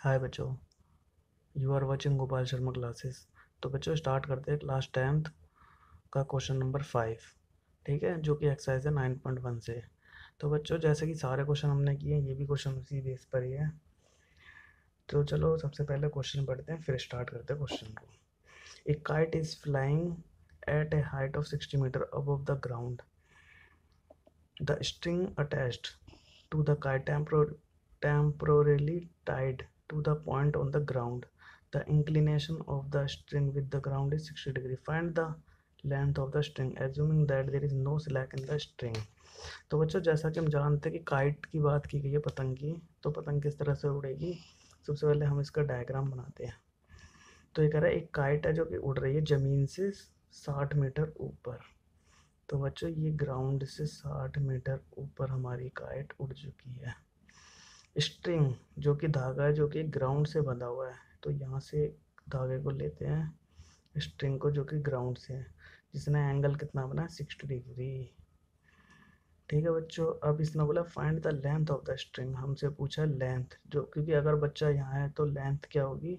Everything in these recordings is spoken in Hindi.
हाय बच्चों, you are watching Gopal Sharma classes. तो बच्चों स्टार्ट करते हैं क्लास 10th का क्वेश्चन नंबर 5। ठीक है, जो कि एक्सरसाइज है 9.1 से। तो बच्चों जैसे कि सारे क्वेश्चन हमने किए, ये भी क्वेश्चन उसी बेस पर ही है। तो चलो सबसे पहले क्वेश्चन पढ़ते हैं, फिर स्टार्ट करते हैं क्वेश्चन को। A kite is flying at a height of 60 metre above the ground. The string attached to the kite temporarily tied to the point on the ground. The inclination of the string with the ground is 60 degree. Find the length of the string assuming that there is no slack in the string. तो बच्चों जैसा कि हम जानते हैं कि काइट की बात की गई है, पतंग की। तो पतंग किस तरह से उड़ेगी, सबसे पहले हम इसका डायग्राम बनाते हैं। तो ये कह रहा है एक काइट है जो कि उड़ रही है ज़मीन से 60 मीटर ऊपर। तो बच्चों ये ग्राउंड से 60 मीटर ऊपर हमारी काइट उड़ चुकी है। स्ट्रिंग जो कि धागा है, जो कि ग्राउंड से बंधा हुआ है। तो यहाँ से धागे को लेते हैं, स्ट्रिंग को, जो कि ग्राउंड से है, जिसने एंगल कितना बना है 60 डिग्री। ठीक है बच्चों, अब इसने बोला find the length of the string. हमसे पूछा लेंथ, जो क्योंकि अगर बच्चा यहाँ है तो लेंथ क्या होगी,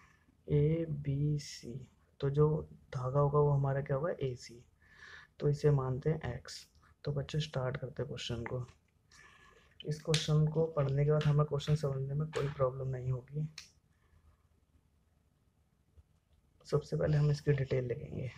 ABC। तो जो धागा होगा वो हमारा क्या होगा, AC। तो इसे मानते हैं x। तो बच्चे स्टार्ट करते हैं क्वेश्चन को। इस क्वेश्चन को पढ़ने के बाद हमें क्वेश्चन समझने में कोई प्रॉब्लम नहीं होगी। सबसे पहले हम इसकी डिटेल लिखेंगे।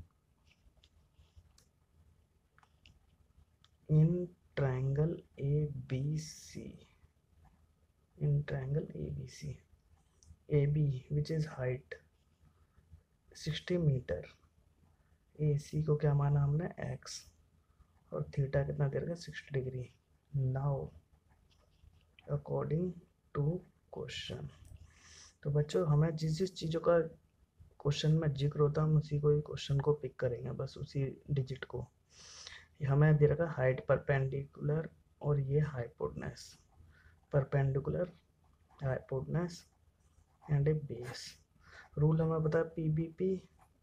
In triangle ABC, in triangle ABC, AB which is height 60 metre, AC को क्या माना हमने x, और थीटा कितना दे रखा 60 degree. Now according to question. तो बच्चों हमें जिस जिस चीज़ों का क्वेश्चन में जिक्र होता है हम उसी को ही क्वेश्चन को पिक करेंगे, बस उसी डिजिट को। हमें दे रखा हाइट परपेंडिकुलर और ये hypotenuse, perpendicular, hypotenuse and a base. Rule हमें पता है PBP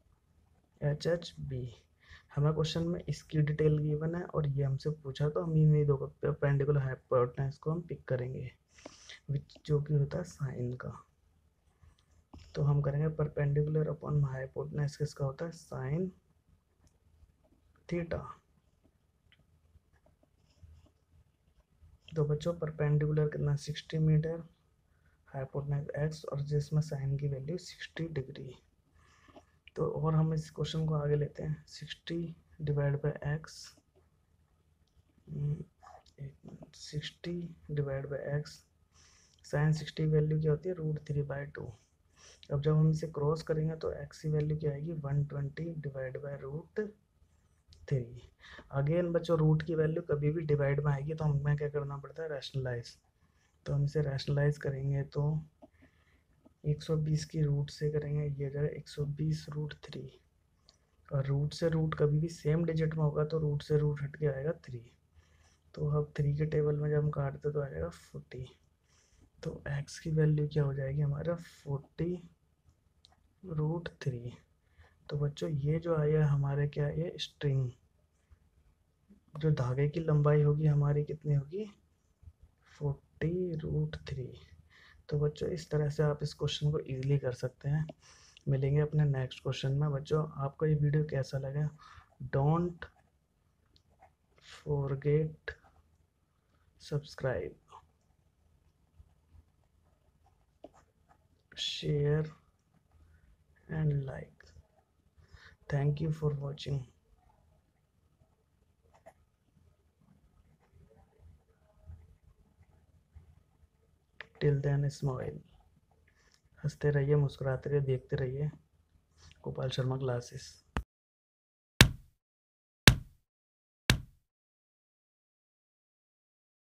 HHB। हमें क्वेश्चन में इसकी डिटेल गिवन है और ये हमसे पूछा, तो हम इन्हीं दो परपेंडिकुलर हाइपोटेनस को हम पिक करेंगे, जो कि होता है साइन का। तो हम करेंगे परपेंडिकुलर अपॉन हाइपोटेनस, किसका होता है साइन थीटा। तो बच्चों परपेंडिकुलर कितना 60 मीटर, हाइपोटेनस x, और जिसमें साइन की वैल्यू 60 डिग्री। तो और हम इस क्वेश्चन को आगे लेते हैं। 60 divide by x, 60 divide by x, sine 60 value क्या होती है √3/2। अब जब हम इसे क्रॉस करेंगे तो x की वैल्यू क्या आएगी 120 डिवाइड बाई √3। अगेन बच्चों रूट की वैल्यू कभी भी डिवाइड में आएगी तो हमें क्या करना पड़ता है, रैशनलाइज। तो हम इसे रैशनलाइज करेंगे तो 120 की रूट से करेंगे, ये जाएगा 120√3। और रूट से रूट कभी भी सेम डिजिट में होगा तो रूट से रूट हट के आएगा 3। तो अब 3 के टेबल में जब हम काटते तो आएगा 40। तो x की वैल्यू क्या हो जाएगी हमारा 40√3। तो बच्चों ये जो आया हमारे क्या है स्ट्रिंग, जो धागे की लंबाई होगी हमारी कितनी होगी 40√3। तो बच्चों इस तरह से आप इस क्वेश्चन को इजीली कर सकते हैं। मिलेंगे अपने नेक्स्ट क्वेश्चन में। बच्चों आपको ये वीडियो कैसा लगा, don't forget subscribe, share and like. Thank you for watching. Till then smile. हंसते रहिए, मुस्कुराते रहिए, देखते रहिए गोपाल शर्मा क्लासेस।